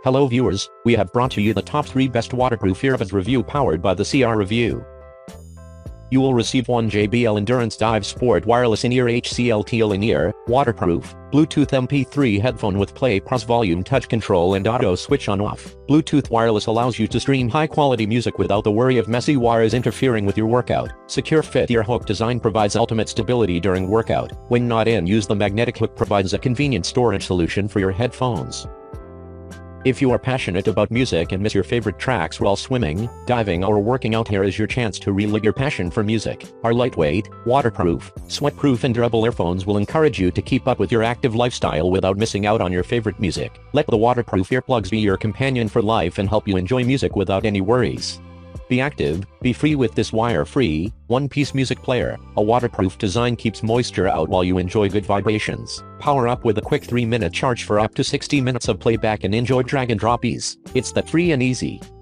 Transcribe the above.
Hello viewers, we have brought to you the top 3 best waterproof earbuds review powered by the CR Review. You will receive one JBL Endurance Dive Sport Wireless In-Ear HCLT In-Ear, waterproof, Bluetooth MP3 headphone with Play Pause volume touch control and auto switch on off. Bluetooth wireless allows you to stream high-quality music without the worry of messy wires interfering with your workout. Secure fit ear hook design provides ultimate stability during workout. When not in use, the magnetic hook provides a convenient storage solution for your headphones. If you are passionate about music and miss your favorite tracks while swimming, diving or working out, here is your chance to relive your passion for music. Our lightweight, waterproof, sweatproof and durable earphones will encourage you to keep up with your active lifestyle without missing out on your favorite music. Let the waterproof earplugs be your companion for life and help you enjoy music without any worries. Be active, be free with this wire-free, one-piece music player. A waterproof design keeps moisture out while you enjoy good vibrations. Power up with a quick 3-minute charge for up to 60 minutes of playback and enjoy drag and drop ease. It's that free and easy.